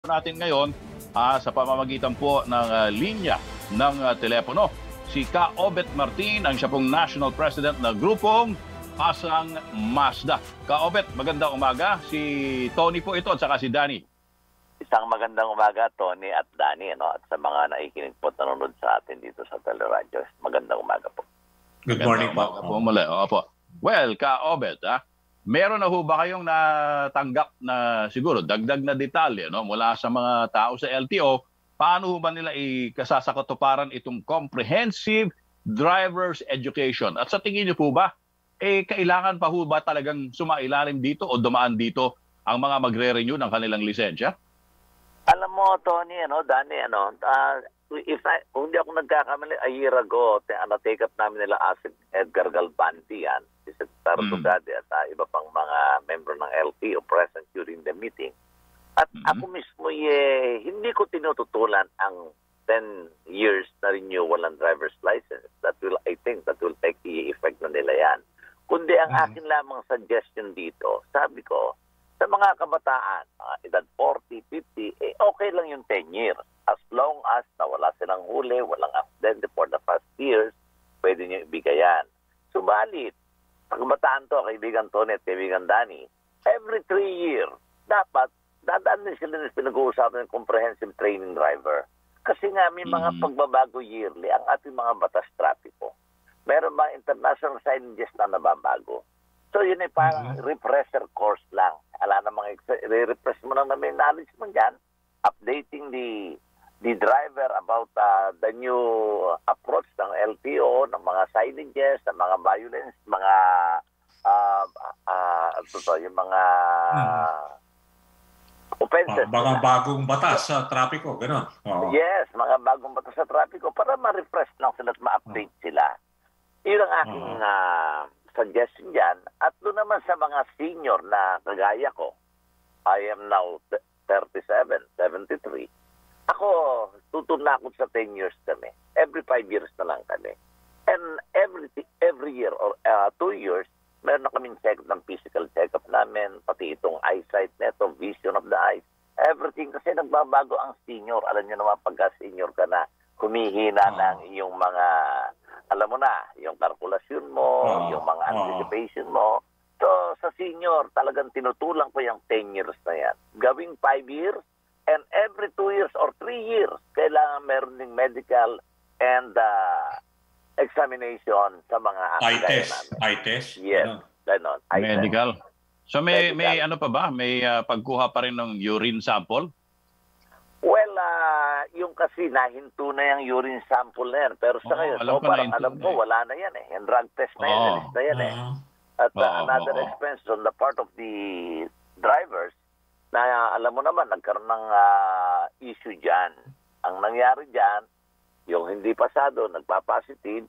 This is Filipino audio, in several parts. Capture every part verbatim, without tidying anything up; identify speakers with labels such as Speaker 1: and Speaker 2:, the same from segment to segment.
Speaker 1: natin ngayon ah, sa pamamagitan po ng ah, linya ng ah, telepono. Si Ka Obet Martin, ang siya pong National President ng grupong Pasang Mazda. Ka Obet, magandang umaga. Si Tony po ito at saka si Danny.
Speaker 2: Isang magandang umaga, Tony at Danny, ano? At sa mga nakikinig po at nanonood sa atin dito sa Teleradyo. Magandang umaga po.
Speaker 3: Good morning po.
Speaker 1: po muli. Opo. Well, Ka Obet, ha? Meron na ho ba kayong natanggap na siguro dagdag na detalye no, mula sa mga tao sa L T O? Paano ho ba nila ikasasakatuparan itong comprehensive driver's education? At sa tingin niyo po ba, eh, kailangan pa ho ba talagang sumailalim dito o dumaan dito ang mga magre-renew ng kanilang lisensya?
Speaker 2: Alam mo, Tony, ano, Danny, ano, uh, if I, kung hindi ako nagkakamali, a year ago, ano, take up namin nila Asik Edgar Galbanti yan, si Secretary mm. Tugade at uh, iba pang mga member ng L T O present during the meeting. At mm-hmm. ako mismo, eh, hindi ko tinututulan ang ten years na renewal ng driver's license. That will, I think, that will take the effect na nila yan. Kundi ang mm-hmm. akin lamang suggestion dito, sabi ko, sa mga kabataan, mga edad forty, fifty, eh, okay lang yung ten years. As long as na wala silang huli, walang accident for the past years, pwede nyo ibigay yan. Subalit, pagbataan to, kaibigan Tony at kaibigan Danny, every three years, dapat, dadaan din sila na pinag-uusapan ng comprehensive training driver. Kasi nga, may mga mm-hmm. pagbabago yearly ang ating mga batas trapiko. Meron mga international signages na nababago. So, yun ay parang mm-hmm. refresher course lang. Ala na mga, re-refresh mo lang na may knowledge mo dyan, updating the the driver about uh, the new approach ng L T O, ng mga signages, ng mga violence, mga uh, uh, ito to, yung mga mm-hmm. offenses.
Speaker 3: Uh, mga bagong batas sa trapiko, gano'n. Uh-huh.
Speaker 2: Yes, mga bagong batas sa trapiko para ma-refresh lang sila at ma-update uh-huh. sila. Yun ang aking uh-huh. uh, suggestion dyan. At doon naman sa mga senior na kagaya ko, I am now thirty-seven, seventy-three. Ako, tutunakot sa ten years kami. Every five years na lang kami. And every every year or uh, two years, meron na kaming check ng physical check-up namin, pati itong eyesight neto, vision of the eyes, everything. Kasi nagbabago ang senior. Alam niyo naman, pagka-senior ka na, humihina uh-huh. ng iyong mga, alam mo na, yung kalkulasyon mo, uh-huh. yung mga anticipation mo. So, sa senior, talagang tinutulang ko yung ten years na yan. Gawing five years, and every two years or three years, kailangan meron ding medical and uh, examination sa mga
Speaker 3: eye test. Eye test?
Speaker 2: Yes. Ano? Ganon.
Speaker 1: Medical. So may
Speaker 2: medical.
Speaker 1: may ano pa ba? May uh, pagkuha pa rin ng urine sample?
Speaker 2: Well, uh, yung kasi nahinto na yung urine sample na yan. Pero sa oh, ngayon, so, parang alam ko, wala na yan eh. Yung drug test na yan, oh. na yan eh. At uh, oh, another oh, expense on the part of the drivers, na uh, alam mo naman, nagkaroon ng uh, issue dyan. Ang nangyari dyan, yung hindi pasado, nagpa-positive,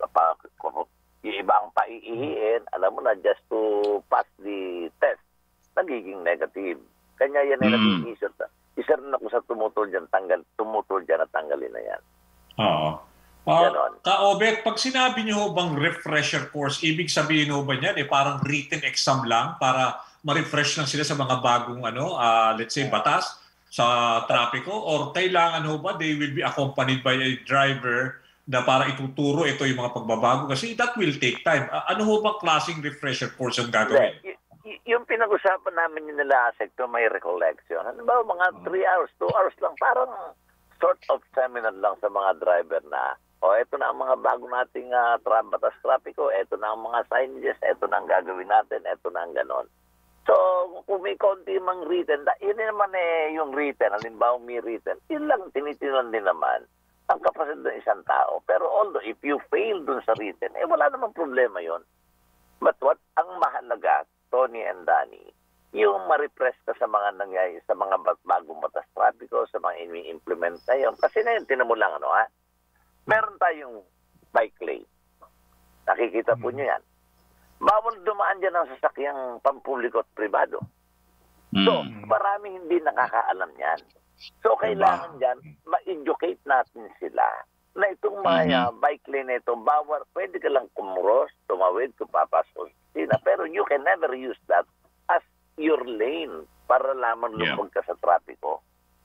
Speaker 2: yung iba ang paiihiin, alam mo na, just to pass the test, nagiging negative. Kanya yan ay mm. naging issue. Isa rin ako sa tumutol dyan, tanggal, tumutol dyan at tanggalin na yan.
Speaker 3: Oo. Uh, Ka-Obet, pag sinabi niyo bang refresher course, ibig sabihin ho ba niyan, eh, parang written exam lang para ma-refresh lang sila sa mga bagong ano, uh, let's say batas sa trapiko, or kailangan ho ba they will be accompanied by a driver na para ituturo ito yung mga pagbabago kasi that will take time. Uh, ano ho bang klaseng refresher course ang gagawin?
Speaker 2: Y- y- yung pinag-usapan namin yung nila sekto may recollection. Ano ba, mga three hours, two hours lang, parang sort of seminar lang sa mga driver na o, eto na ang mga bago nating uh, tra- batas trapiko, eto na ang mga signages, eto na ang gagawin natin, eto na ang ganon. So, kung may konti mang written, yun naman eh yung written, halimbawa may written, yun lang tinitinan din naman ang kapasidad ng isang tao. Pero although if you fail dun sa written, eh wala namang problema yon. But what ang mahalaga, Tony and Danny, yung ma-repress ka sa mga nangyayari, sa mga bagong batas trapiko, sa mga ini-implement na yun. Kasi na yun, tinan mo lang, ano ha? Meron tayong bike lane. Nakikita po nyo yan. Bawal dumaan dyan ang sasakyang pampubliko at pribado. So, mm. maraming hindi nakakaalam yan. So, kailangan dyan, ma-educate natin sila na itong mga mm-hmm. bike lane na ito, bawal, pwede ka lang kumuros, tumawid, kupapasok sila, pero you can never use that as your lane para lamang lumog ka sa trapiko.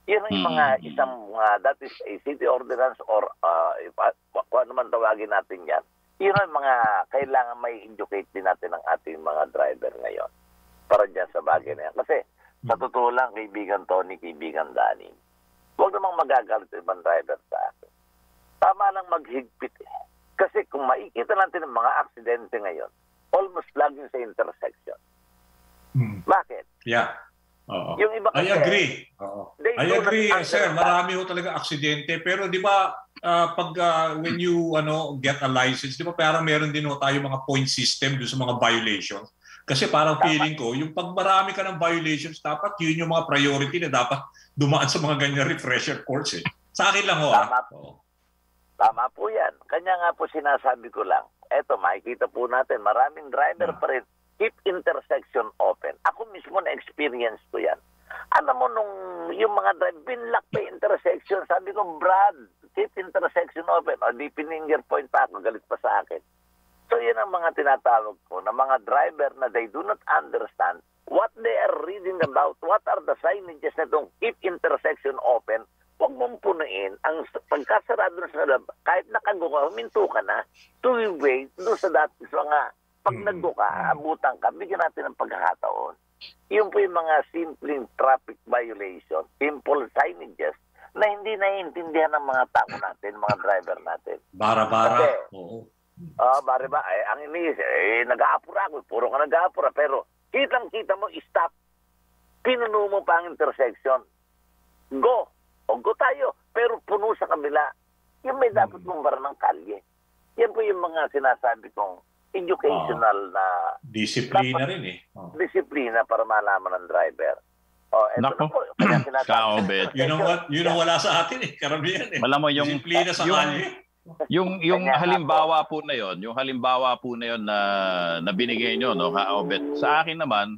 Speaker 2: Yun ang mga isang, uh, that is a city ordinance or uh, if, uh, kung ano man tawagin natin yan. Yun ang mga kailangan may educate din natin ang ating mga driver ngayon para dyan sa bagay na yan. Kasi sa totoo lang, kaibigan Tony, kaibigan Danny, huwag namang magagalit yung ibang driver sa akin. Tama lang maghigpit eh. Kasi kung makikita natin ang mga aksidente ngayon, almost laging sa intersection.
Speaker 3: Hmm.
Speaker 2: Bakit?
Speaker 3: Yeah. Oo.
Speaker 2: Yung iba
Speaker 3: I
Speaker 2: kasi,
Speaker 3: agree. Oo.
Speaker 2: they
Speaker 3: I
Speaker 2: do not
Speaker 3: agree, sir.
Speaker 2: understand.
Speaker 3: Marami ho talaga aksidente. Pero di ba, ah, pag ah, when you ano get a license, di ba parang meron din ho tayo mga point system doon sa mga violations. Kasi parang
Speaker 2: Tama.
Speaker 3: feeling ko, yung pag marami ka ng violations, dapat yun yung mga priority na dapat dumaan sa mga ganyan refresher course eh. Sa akin lang ho.
Speaker 2: Tama.
Speaker 3: ah. Oo.
Speaker 2: Tama po yan. Kanya nga po sinasabi ko lang, eto makikita po natin, maraming driver pa rin, keep intersection open. Ako mismo na-experience ko yan. Alam mo, nung yung mga driver, binlock pa yung intersection, sabi ko, Brad, keep intersection open. O di pininger point pa ako, galit pa sa akin. So yan ang mga tinatawag ko, na mga driver na they do not understand what they are reading about, what are the signages na itong keep intersection open. Huwag mong punuin ang pagkasarado sa lab, kahit nakago ka, huminto ka na, two-way, doon sa dati sa mga, pag naggo ka, abutan ka, bigyan natin ng pagkakataon. Yun po yung mga simpleng traffic violation, simple signages, na hindi naiintindihan ng mga tao natin, mga driver natin.
Speaker 3: Bara-bara.
Speaker 2: Kasi,
Speaker 3: Oo.
Speaker 2: Ah, bari ba? Eh, ang iniisip, eh, nag-aapura ako. Puro ka nag-aapura. Pero, kitang-kita mo, stop. Pinuno mo pa ang intersection. Go. O, go tayo. Pero puno sa kabila. Yan may dapat mong bara ng kalye. Yan po yung mga sinasabi kong educational na
Speaker 3: Disiplina
Speaker 2: dapat
Speaker 3: rin eh. Oo.
Speaker 2: disiplina para malaman ng driver. O, eto
Speaker 1: Nako.
Speaker 2: na po. Kaya sinasabi-
Speaker 1: Kaobet.
Speaker 3: Yun ang, wa- yun ang wala sa atin eh. Karamihan eh.
Speaker 1: Alam mo, yung-
Speaker 3: Disiplina sa
Speaker 1: yung-
Speaker 3: kalye.
Speaker 1: Yung yung
Speaker 2: Kanya nga
Speaker 1: halimbawa po na yon, yung halimbawa po na yon na na binigay nyo, no, Kaobet. Sa akin naman,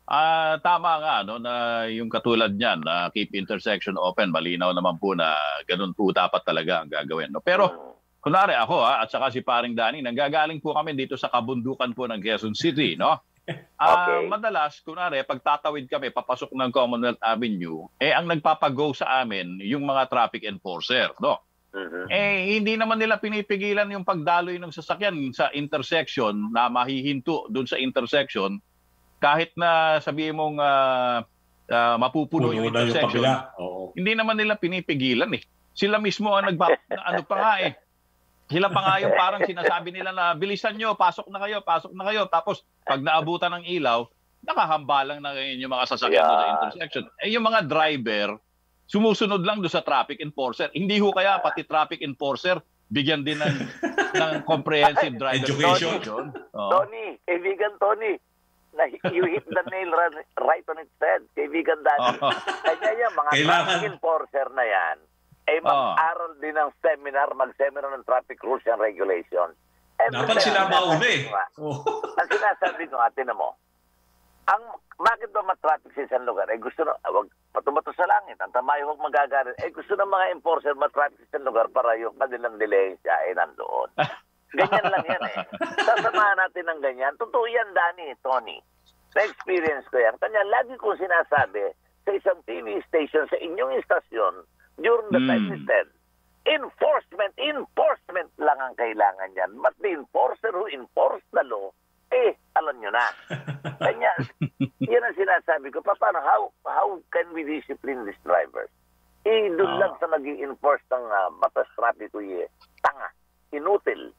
Speaker 1: ah tama nga no na yung katulad niyan na keep intersection open, malinaw naman po na ganun po dapat talaga ang gagawin, no. Pero kunwari ako ha, at saka si Paring Danny, nanggagaling po kami dito sa kabundukan po ng Quezon City, no. Ah,
Speaker 2: Okay.
Speaker 1: madalas kunwari pag tatawid kami papasok ng Commonwealth Avenue, eh ang nagpapago sa amin yung mga traffic enforcer, no.
Speaker 2: Mhm.
Speaker 1: Eh, hindi naman nila pinipigilan yung pagdaloy ng sasakyan sa intersection na mahihinto doon sa intersection kahit na sabihin mong ah, ah, mapupuno
Speaker 3: Puno
Speaker 1: yung
Speaker 3: na yung
Speaker 1: intersection.
Speaker 3: kabila. Oo.
Speaker 1: Hindi naman nila pinipigilan eh. Sila mismo ang nagba... ano pa nga eh. Sila pa nga yung parang sinasabi nila na bilisan nyo, pasok na kayo, pasok na kayo. Tapos pag naabutan ng ilaw, nakahambalang na ngayon yung mga sasakyan doon sa
Speaker 2: Yeah.
Speaker 1: intersection. Eh yung mga driver, sumusunod lang doon sa traffic enforcer. Hindi ho kaya pati traffic enforcer bigyan din ng ng comprehensive driver
Speaker 3: Education.
Speaker 1: education. Oo.
Speaker 2: Tony, kaibigan Tony, na you hit the nail ra- right on its head, kaibigan Danny.
Speaker 1: Oo.
Speaker 2: Kanya yan, mga
Speaker 3: Kailangan-
Speaker 2: traffic enforcer na yan, ay mag-aral din ng seminar, mag-seminar ng traffic rules and regulations. Every
Speaker 3: Dapat
Speaker 2: time,
Speaker 3: sila
Speaker 2: sinasabi
Speaker 3: mauna eh.
Speaker 2: ko nga,
Speaker 3: Oo.
Speaker 2: Ang sinasabi ko nga, tinan mo, ang, bakit ba ma-traffic sa isang lugar? Eh gusto na, wag, patubato sa langit, ang tamayo huwag magagalit. Eh gusto ng mga enforcer ma-traffic sa isang lugar para yung kanilang dilensya ay nandoon. Ganyan lang yan eh. Sasamahan natin ng ganyan. Totoo yan, Danny, Tony. Na-experience ko yan. Kanya, lagi kong sinasabi sa isang T V station, sa inyong istasyon, during the time
Speaker 1: Hmm.
Speaker 2: we said, enforcement, enforcement lang ang kailangan yan. But the enforcer who enforce the law, eh, alam nyo na. Kanya, yan ang sinasabi ko. Pa, paano, how, how can we discipline these drivers? Eh, doon
Speaker 1: Ah.
Speaker 2: lang sa nag-i-enforce ng uh, batas trapiko, eh, tanga, inutil.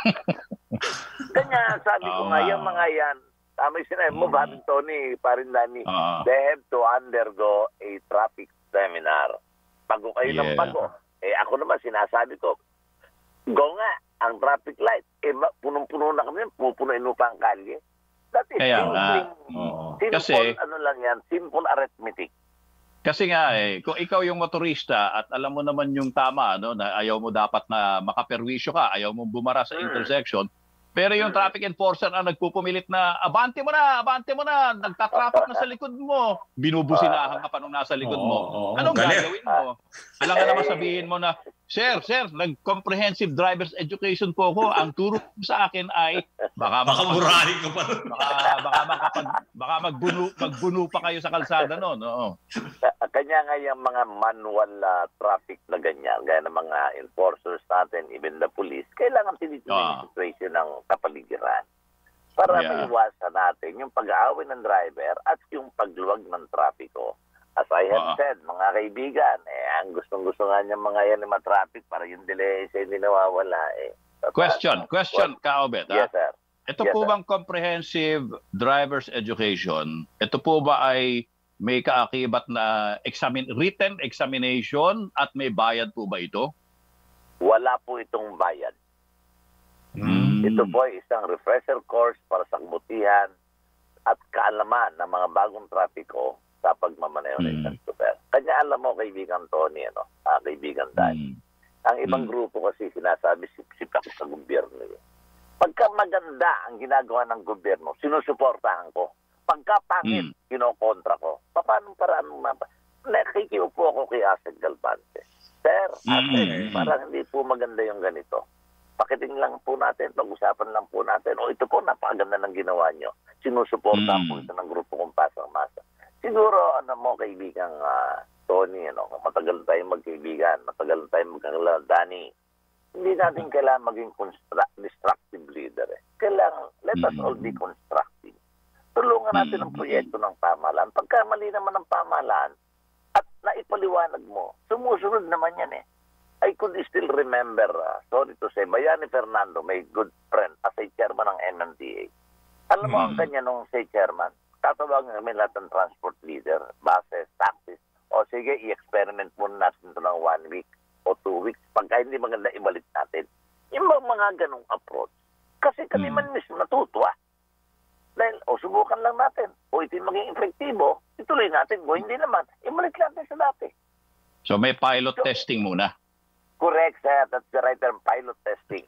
Speaker 2: Kanya, sabi ko
Speaker 1: Oo
Speaker 2: nga,
Speaker 1: nga.
Speaker 2: yung mga yan, tama yung sinabi mo,
Speaker 1: Mm.
Speaker 2: Babi Tony, parin Dani,
Speaker 1: Ah.
Speaker 2: they have to undergo a traffic seminar. Bago kayo ng
Speaker 1: Yeah.
Speaker 2: bago. Eh, ako naman, sinasabi ko, go nga, ang traffic light, eh, ba- punong-puno na kami, pupunuin mo pa ang kalye. That is
Speaker 1: Kaya nga.
Speaker 2: simple,
Speaker 3: Oo.
Speaker 2: simple,
Speaker 1: Kasi-
Speaker 2: ano lang yan, simple arithmetic.
Speaker 1: Kasi nga eh, kung ikaw yung motorista at alam mo naman yung tama, no, na ayaw mo dapat na makaperwisyo ka, ayaw mo bumara sa
Speaker 2: Mm.
Speaker 1: intersection, pero yung
Speaker 2: Mm.
Speaker 1: traffic enforcer ang nagpupumilit na, abante mo na, abante mo na, nagtatraffic na sa likod mo. Binubusilahan ka pa nung nasa likod mo.
Speaker 3: Oo, oo,
Speaker 1: Anong
Speaker 3: galit.
Speaker 1: gagawin mo? Alam ka naman sabihin mo na, Sir, sir, nag-comprehensive driver's education po ako. Ang turo ko sa akin ay baka
Speaker 3: Baka
Speaker 1: makapag-
Speaker 3: murahin ka pa.
Speaker 1: baka baka makapag, baka magbuno magbuno pa kayo sa kalsada noon. Oo.
Speaker 2: Kanya nga yung mga manual uh, traffic na ganyan, gaya ng mga enforcers natin, even the police, kailangan tinitingnan
Speaker 1: Ah.
Speaker 2: yung situation ng kapaligiran. Para
Speaker 1: Yeah.
Speaker 2: maiwasan natin yung pag-aaway ng driver at yung pagluwag ng trapiko. As I have
Speaker 1: Ah.
Speaker 2: said, mga kaibigan, eh, ang gustong-gusto nga niya mga yan yung mga traffic para yung delay sa hindi nawawala. Eh.
Speaker 1: Question, question, Kaobet.
Speaker 2: Yes,
Speaker 1: ah.
Speaker 2: sir.
Speaker 1: Ito
Speaker 2: Yes,
Speaker 1: po
Speaker 2: sir.
Speaker 1: bang comprehensive driver's education? Ito po ba ay may kaakibat na examine, written examination at may bayad po ba ito?
Speaker 2: Wala po itong bayad.
Speaker 1: Mm.
Speaker 2: Ito po ay isang refresher course para sa kabutihan at kaalaman ng mga bagong trapiko sa pagmamaneho ng
Speaker 1: Mm.
Speaker 2: isang super. Kanya alam mo, kaibigan Tony, ano? Ah, kaibigan Dan.
Speaker 1: Mm.
Speaker 2: Ang ibang
Speaker 1: Mm.
Speaker 2: grupo kasi sinasabi, sip-sip ako sa gobyerno. Eh. Pagka maganda ang ginagawa ng gobyerno, sinusuportahan ko. Pagka pangit,
Speaker 1: Mm.
Speaker 2: kinokontra ko. Paano paraan mo mapa? Nakikiupo ako kay Asek Galvante. Sir, Asek,
Speaker 1: Mm.
Speaker 2: parang hindi po maganda yung ganito. Pakiting lang po natin, pag-usapan lang po natin. O ito po, napakaganda ng ginawa nyo. Sinusuportahan
Speaker 1: Mm.
Speaker 2: po ito ng grupo kong Pasang Masa. Siguro, ano mo, kaibigang ah, Tony, ano, matagal tayong magkaibigan, matagal tayong magkakilala, Danny. Hindi natin kailangan maging construct, destructive leader. Eh. Kailangan, let us
Speaker 1: Mm.
Speaker 2: all be constructive. Tulungan natin ang
Speaker 1: Mm.
Speaker 2: proyekto ng pamahalaan. Pagka mali naman ang pamahalaan at naipaliwanag mo, sumusunod naman yan eh. I could still remember, uh, sorry to say, Bayani Fernando, my good friend, as a chairman ng M M D A. Alam mo,
Speaker 1: Mm.
Speaker 2: ang kanya nung say chairman, tatawagan kami lahat ng transport leader, buses, taxis, o sige, i-experiment muna natin ito ng one week o two weeks. Pagka hindi maganda, ibalik natin. Yung mga, mga ganong approach. Kasi kami
Speaker 1: Mm.
Speaker 2: man mismo natutuwa. Dahil, o subukan lang natin. O ito yung maging efektibo, ituloy natin. O hindi naman, ibalik natin sa dati.
Speaker 1: So may pilot testing muna.
Speaker 2: Correct, sir. That's the right term, pilot testing.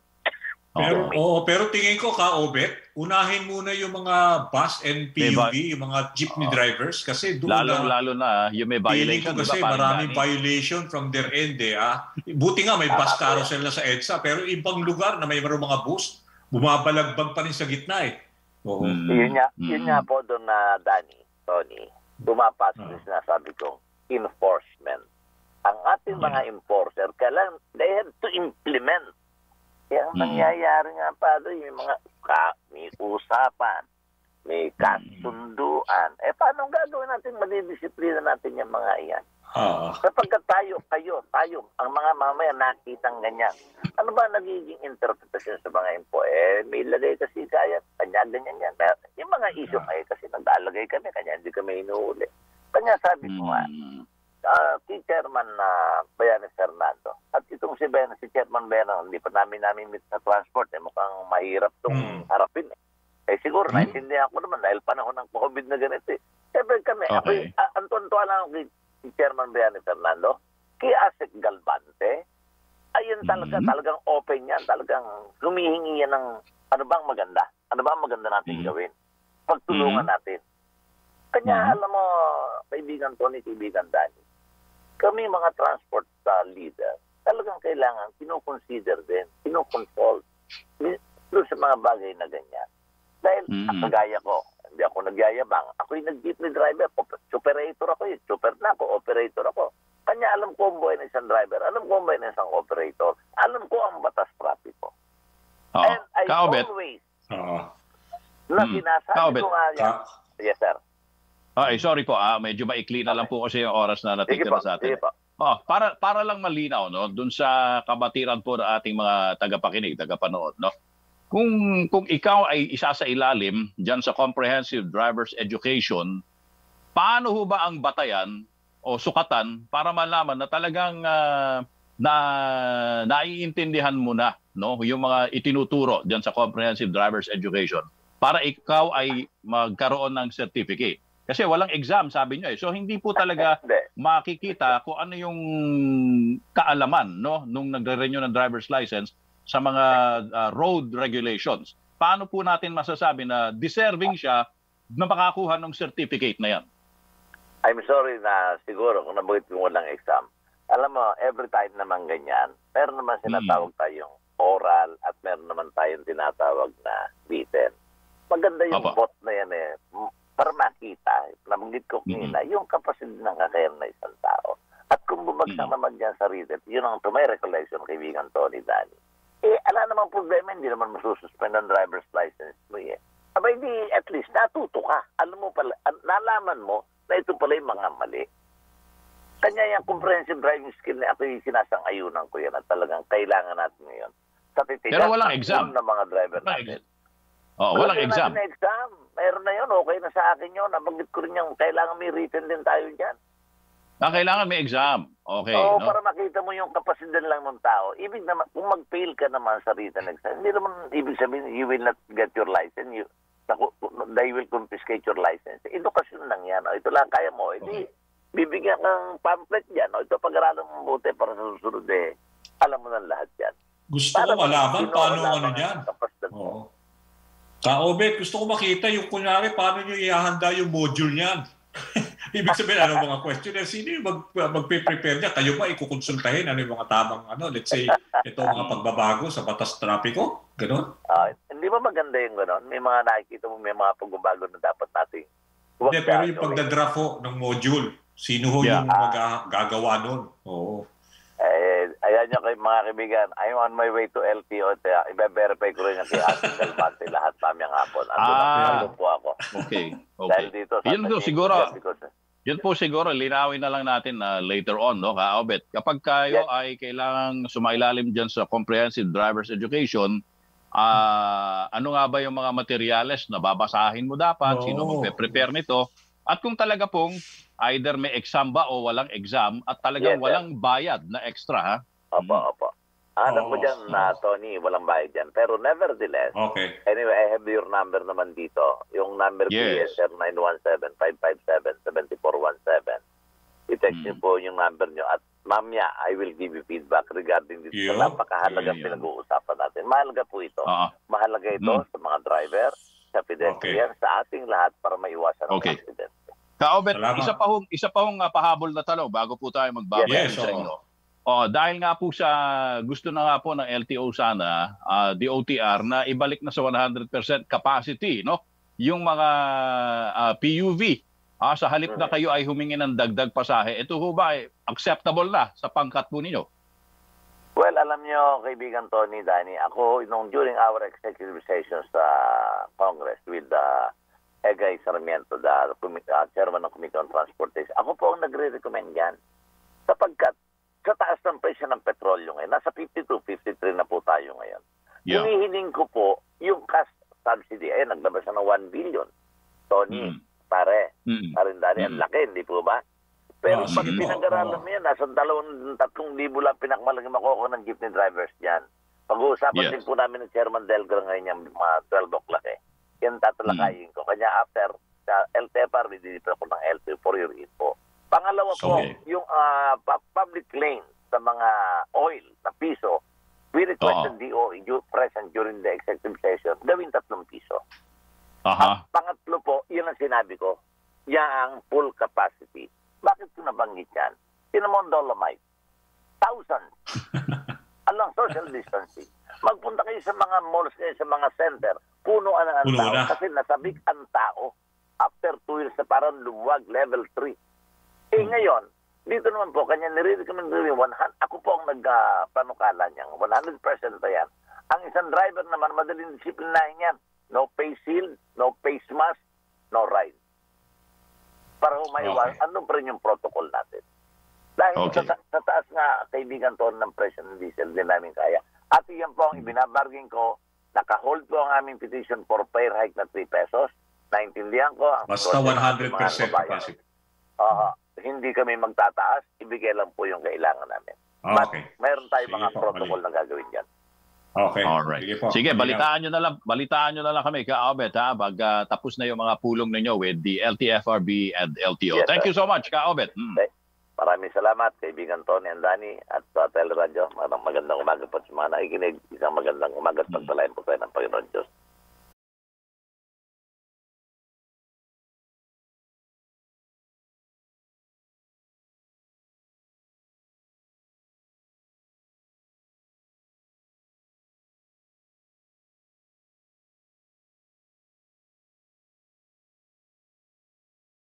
Speaker 3: Pero,
Speaker 1: Okay.
Speaker 3: oo, pero tingin ko, Ka-Obet, unahin muna yung mga bus and P U V, yung mga jeepney
Speaker 1: Oo.
Speaker 3: drivers, kasi doon
Speaker 1: Lalo
Speaker 3: na,
Speaker 1: lalo na yung may
Speaker 3: feeling
Speaker 1: violation,
Speaker 3: ko kasi
Speaker 1: di ba, parang
Speaker 3: maraming
Speaker 1: Danny?
Speaker 3: violation from their end eh. Ah. Buti nga may bus carousel na sa EDSA, pero ibang lugar na may mayroong mga bus, bumabalagbag pa rin sa gitna eh. Oo.
Speaker 1: Mm.
Speaker 2: Yun nga,
Speaker 1: Mm.
Speaker 2: yun nga po doon na, Danny, Tony, pumapasok
Speaker 3: Ah.
Speaker 2: yung sinasabi kong enforcement. Ang ating mga enforcer, kailangan, they have to implement. Yung
Speaker 1: Mm.
Speaker 2: nangyayari nga pa doon, yung mga ka, may usapan, may kasunduan. Eh, paano gagawin natin, madidisiplina natin yung mga iyan?
Speaker 3: Ah.
Speaker 2: Sapagkat tayo, kayo, tayo, ang mga mamaya nakitang ganyan. Ano ba nagiging interpretation sa mga info? Eh, may ilagay kasi kaya, kanya ganyan yan. Pero yung mga issue kayo kasi nag-alagay kami, kanya hindi kami inuuli. Kanya sabi ko nga,
Speaker 1: Mm.
Speaker 2: uh, si Chairman na uh, Bayani Fernando, at itong si Ben, si Chairman Bayani, hindi pa namin namin meet sa transport, eh, mukhang mahirap itong
Speaker 3: Hmm.
Speaker 2: harapin. Eh, eh siguro,
Speaker 1: Hmm.
Speaker 2: naintindihan ko naman dahil panahon ng COVID na ganito. Eh. Siyempre kami, ako,
Speaker 1: Okay.
Speaker 2: uh, ang tuntua lang ako kay si Chairman Bayani Fernando, kay Asek Galvante, ayun talaga,
Speaker 1: Mhm.
Speaker 2: talagang open yan, talagang humihingi yan ng ano bang maganda, ano bang maganda natin
Speaker 1: Mhm.
Speaker 2: gawin, pagtulungan
Speaker 1: Mhm.
Speaker 2: natin. Kanya,
Speaker 1: Mhm.
Speaker 2: alam mo, kaibigan Tony, kaibigan Danny, kami mga transport uh, leader, talagang kailangan, kinoconsider din, kinoconsult doon sa mga bagay na ganyan. Dahil,
Speaker 1: Mhm.
Speaker 2: ang kagaya ko, hindi ako nagyayabang, ako'y nag-jeepney driver, op- operator ako, eh. super na ako, operator ako. Kanya, alam ko ang buhay ng isang driver, alam ko ang buhay ng isang operator, alam ko ang batas trapiko.
Speaker 1: Oo.
Speaker 2: And I
Speaker 1: Kaobet,
Speaker 2: always,
Speaker 3: Oo.
Speaker 2: na
Speaker 1: Mm.
Speaker 2: sinasabi
Speaker 1: Kaobet.
Speaker 2: ko nga yan,
Speaker 3: Ka-
Speaker 2: yes sir,
Speaker 1: ay, sorry po, ah, medyo maikli na lang po kasi yung oras na
Speaker 2: sige po,
Speaker 1: natitira sa atin.
Speaker 2: sige po.
Speaker 1: Oh, para para lang malinaw no, dun sa kabatiran po ng ating mga tagapakinig, tagapanood, no. Kung kung ikaw ay isa sa ilalim diyan sa comprehensive driver's education, paano ho ba ang batayan o sukatan para malaman na talagang ah, na naiintindihan mo na no yung mga itinuturo diyan sa comprehensive driver's education para ikaw ay magkaroon ng certificate? Kasi walang exam, sabi nyo eh. So hindi po talaga
Speaker 2: Hindi.
Speaker 1: makikita kung ano yung kaalaman no nung nagre-renew ng driver's license sa mga uh, road regulations. Paano po natin masasabi na deserving siya na makakuha ng certificate na yan?
Speaker 2: I'm sorry na siguro kung nabanggit ko walang exam. alam mo, every time naman ganyan, meron naman sinatawag tayong oral at meron naman tayong tinatawag na written. Maganda yung
Speaker 1: Opo.
Speaker 2: bot na yan eh. Para makita, nabanggit ko kanina,
Speaker 1: Mm-hmm.
Speaker 2: yung kapasid ng kakayanan ng isang tao. At kung bumagsak
Speaker 1: Mm-hmm.
Speaker 2: naman dyan sa written, yun ang to my recollection, kaibigan Tony Danny. Eh, ala namang problema, hindi naman masususpend ang driver's license mo eh. Aba, hindi, at least natuto ka. Alam mo pala, nalaman mo na ito pala yung mga mali. Kanya yung comprehensive driving skill na ako yung sinasang-ayunan ko yan at talagang kailangan natin ngayon. Sa titigan,
Speaker 1: Pero walang exam.
Speaker 2: ng mga driver
Speaker 1: Walang
Speaker 2: natin.
Speaker 1: Oh, walang
Speaker 2: Wala
Speaker 1: exam.
Speaker 2: natin na exam. Mayroon na yun, okay na sa akin yun. Nabanggit ko rin yung kailangan may written din tayo dyan.
Speaker 1: Ah, kailangan may exam. Okay,
Speaker 2: Oo,
Speaker 1: no?
Speaker 2: para makita mo yung kapasidad lang ng tao. Ibig naman, kung mag-fail ka naman sa written exam, hindi naman ibig sabihin, you will not get your license. You, they will confiscate your license. Edukasyon lang yan. O, ito lang kaya mo. Hindi,
Speaker 1: Okay.
Speaker 2: bibigyan kang pamphlet dyan. O, ito pag-aralan mo mabuti para sa susunod eh. Alam mo na lahat yan.
Speaker 3: Gusto
Speaker 2: Para
Speaker 3: ko malaman
Speaker 2: sino
Speaker 3: paano
Speaker 2: wala
Speaker 3: ano
Speaker 2: mga
Speaker 3: yan.
Speaker 2: kapasidad mo.
Speaker 3: Oo. Ka-Obet, gusto ko makita yung kunyari paano nyo ihahanda yung module niyan. Ibig sabihin, ano mga questionnaire, sino yung mag, magpe-prepare niya? Kayo ba ikukonsultahin ano yung mga tamang, ano, let's say, ito mga pagbabago sa batas trapiko? Ganon?
Speaker 2: Ah, hindi ba maganda yung gano'n? May mga nakikita mo, may mga pagbabago na dapat natin. Huwag
Speaker 3: Hindi, pero yung
Speaker 2: gagawin.
Speaker 3: pagdadraft ho ng module, sino ho
Speaker 1: Yeah.
Speaker 3: yung mag-gagawa nun? Oo.
Speaker 2: Eh, ayan nyo kay mga kaibigan, I'm on my way to L T O. I-verify ko rin yung kay Ating Galmante lahat mamayang hapon. Ando
Speaker 1: Ah.
Speaker 2: na ando po ako.
Speaker 1: Okay,
Speaker 2: Dahil
Speaker 1: okay.
Speaker 2: dito
Speaker 1: Yun
Speaker 2: Taguig,
Speaker 1: po siguro,
Speaker 2: because-
Speaker 1: yun po siguro, linawin na lang natin na later on, no, Ka-Obet. Kapag kayo
Speaker 2: Yes.
Speaker 1: ay kailangang sumailalim dyan sa Comprehensive Driver's Education, ah ano nga ba yung mga materyales na babasahin mo dapat,
Speaker 3: Oo.
Speaker 1: sino magpe-prepare nito, at kung talaga pong either may exam ba o walang exam at talagang
Speaker 2: Yes, sir.
Speaker 1: walang bayad na extra, ha?
Speaker 2: Opo, opo. Alam ko
Speaker 3: Oo,
Speaker 2: dyan na,
Speaker 3: oo.
Speaker 2: Tony, walang bayad dyan. Pero nevertheless,
Speaker 3: Okay.
Speaker 2: anyway, I have your number naman dito. Yung number ko
Speaker 1: Yes.
Speaker 2: is nine one seven, five five seven, seven four one seven. I-text niyo
Speaker 1: Hmm.
Speaker 2: po yung number niyo at mamaya, I will give you feedback regarding dito
Speaker 3: Yun.
Speaker 2: sa napakahalaga
Speaker 1: Yun, yun.
Speaker 2: pinag-uusapan natin. Mahalaga po ito.
Speaker 1: Oo.
Speaker 2: Mahalaga ito
Speaker 1: Hmm.
Speaker 2: sa mga driver, sa pedestrian, sa ating lahat para maiwasan ang
Speaker 1: Okay.
Speaker 2: accident.
Speaker 1: Ka-Obet,
Speaker 3: Salamat.
Speaker 1: isa pa hong isa pa hong ah, pahabol na tanong bago po tayo magbabalik
Speaker 3: Yes,
Speaker 1: sa
Speaker 3: oo.
Speaker 1: inyo. Oh, dahil nga po sa gusto na nga po ng L T O sana, ah, D O T R na ibalik na sa one hundred percent capacity, no? Yung mga ah, P U V. Ah, sa halip na kayo ay humingi ng dagdag pasahe, ito ho ba ay acceptable na sa pangkat po ninyo?
Speaker 2: Well, alam nyo, kaibigan Tony, Danny, ako, nung during our executive session sa Congress with the Egay Sarmiento, the uh, chairman ng Committee on Transportation, ako po ang nagre-recommend yan. Sapagkat sa taas ng presyo ng petrolyo ngayon, nasa fifty-two, fifty-three na po tayo ngayon.
Speaker 1: Yeah.
Speaker 2: Hinihiling ko po yung cash subsidy, ay naglabas na ng one billion. Tony,
Speaker 1: Mm.
Speaker 2: pare,
Speaker 1: Mm.
Speaker 2: parin Danny, ang
Speaker 1: Mm.
Speaker 2: laki, hindi po ba? Pero
Speaker 3: Ah,
Speaker 2: pag
Speaker 3: sige po.
Speaker 2: pinag-aralan
Speaker 3: Oo.
Speaker 2: mo yan, nasa dalawang, tatlong libo lang pinakmalaki makuha ng jeepney drivers dyan. Pag-uusapan
Speaker 1: Yes.
Speaker 2: din po namin ng Chairman Delgar ngayon yung mga twelve o'clock eh. Yan tatalakayin ko. Kanya after sa L T F R, didito ako ng L T F for your info. Pangalawa po,
Speaker 1: Okay.
Speaker 2: yung ah, pu- public lane sa mga oil na piso, we requested D O E du- present during the executive session, gawin tatlong piso.
Speaker 1: Aha.
Speaker 2: At pangatlo po, yun ang sinabi ko, yang full capacity. Bakit ko nabanggit yan? Tinan mo ang Dolomite. Thousands. Alang social distancing. Magpunta kayo sa mga malls kayo, sa mga center, puno na ang
Speaker 3: Puno
Speaker 2: tao.
Speaker 3: na.
Speaker 2: Kasi nasabik ang tao. After two years na parang lumuwag, level three. Eh ngayon, dito naman po, kanya nire-recommend rin one hundred. Ako po ang nagpanukala niyan. one hundred percent pa yan. Ang isang driver naman, madaling disiplinahin yan. No face shield, no face mask, no ride. Para umaiwan,
Speaker 3: Okay.
Speaker 2: ano pa rin yung protocol natin. Dahil
Speaker 1: Okay.
Speaker 2: sa, sa taas nga, kaibigan to ng presyo ng diesel, din namin kaya. At iyan po ang ibinabargain ko, naka-hold po ang aming petition for fare hike na three pesos. Naintindihan ko. Ang
Speaker 3: Basta
Speaker 2: protest ng
Speaker 3: one hundred percent
Speaker 2: mga kabayan.
Speaker 3: capacity.
Speaker 2: Oo. hindi kami magtataas, ibigay lang po yung kailangan namin. But
Speaker 3: Okay.
Speaker 2: mayroon tayong
Speaker 3: Sige
Speaker 2: mga
Speaker 3: po,
Speaker 2: protocol na gagawin dyan.
Speaker 3: Okay.
Speaker 1: Alright.
Speaker 3: Sige po.
Speaker 1: Sige,
Speaker 3: Malinaw.
Speaker 1: balitaan nyo na lang, balitaan nyo na lang kami, Ka-Obet, ha, pag ah, tapos na yung mga pulong ninyo with the L T F R B and L T O.
Speaker 2: Yes,
Speaker 1: Thank
Speaker 2: sir.
Speaker 1: you so much, Ka-Obet. Mm.
Speaker 2: Okay. Maraming salamat, kaibigan Tony and Danny at sa Teleradyo. Magandang magandang umaga po sa mga nakikinig. Isang magandang umaga at pagpalain po kayo ng Panginoon Diyos.